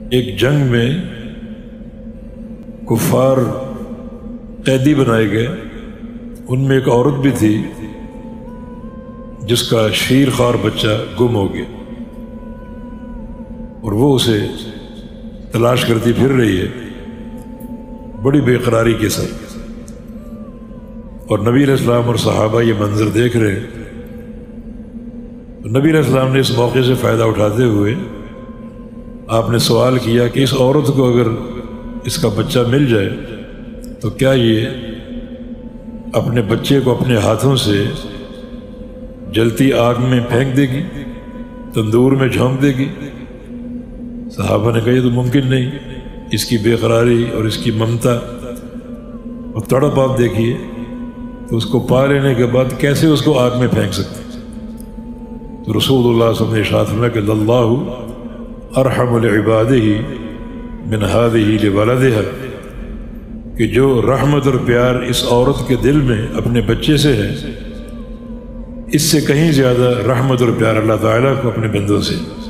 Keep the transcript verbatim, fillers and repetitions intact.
ایک جنگ میں کفار قیدی بنائے گئے، ان میں ایک عورت بھی تھی جس کا شیر خوار بچہ گم ہو گیا اور وہ اسے تلاش کرتی پھر رہی ہے بڑی بے قراری کے ساتھ، اور نبی علیہ السلام اور صحابہ یہ منظر دیکھ رہے ہیں۔ نبی علیہ السلام نے اس موقع سے فائدہ اٹھاتے ہوئے آپ نے سوال کیا کہ اس عورت کو اگر اس کا بچہ مل جائے تو کیا یہ اپنے بچے کو اپنے ہاتھوں سے جلتی آگ میں پھینک دے گی، تندور میں جھونک دے گی؟ صحابہ نے کہا یہ تو ممکن نہیں، اس کی بے قراری اور اس کی ممتا اور تڑپ آپ دیکھیے، تو اس کو پا لینے کے بعد کیسے اس کو آگ میں پھینک سکتے؟ تو رسول اللہ صلی اللہ علیہ وسلم نے ارشاد فرمایا کہ اللہ ارحم لعبادہ من هذه لولدها، کہ جو رحمت اور پیار اس عورت کے دل میں اپنے بچے سے ہے، اس سے کہیں زیادہ رحمت اور پیار اللہ تعالیٰ کو اپنے بندوں سے۔